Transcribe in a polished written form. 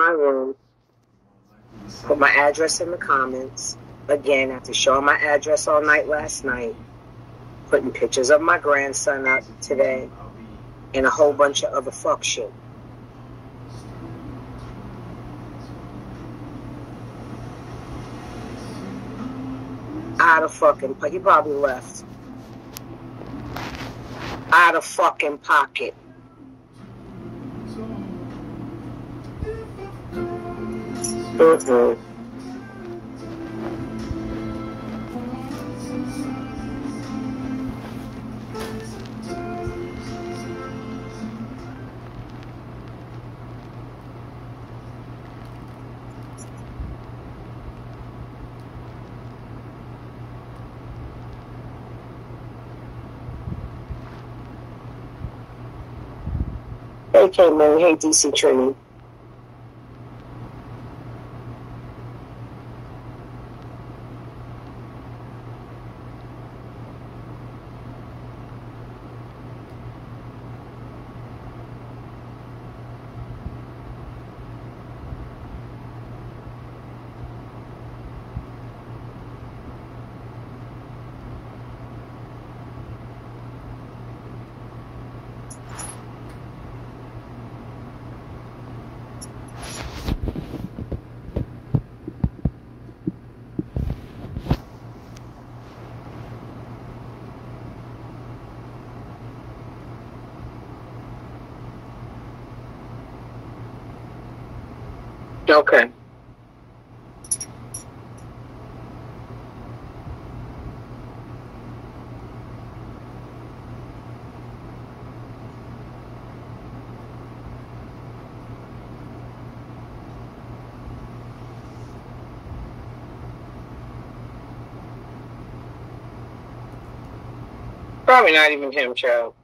my room. Put my address in the comments. Again, after showing my address all night last night, putting pictures of my grandson up today, and a whole bunch of other fuck shit. Out of fucking, he probably left. Out of fucking pocket. Hey, K-Man. Hey, DC Trini. Okay. Probably not even him, child.